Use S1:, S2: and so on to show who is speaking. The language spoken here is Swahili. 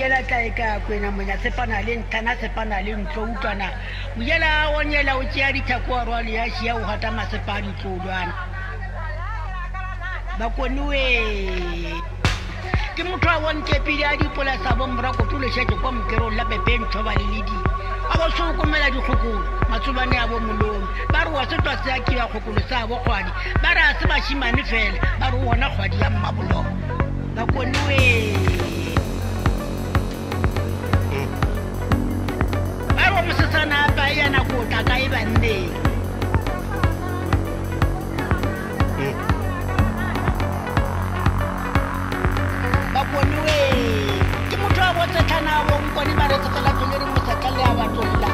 S1: Muyela taika kwena mwenye sepana len kana sepana len tsoutana muyela wonyela uchiari takwa rwali yashi ya uhata masepani tsoudwana Bakone ke motho a bonke pele a dipola sa bombra ko tule shetse kwa mkero la bepeng thoba lelidi a go so komela dikgokolo matsubane a bo molong ba re wa setwa se a kiwa kgokolo sa bo kgwadi ba re a se ba shimane fela ba re wona kgwadi ya mmabolo Bakone ba re mosetsana ba yana go tla ka e bande Bakone ke motho a botsa tlhana bo nkone ba re tsetela tole re mosakale a batlolla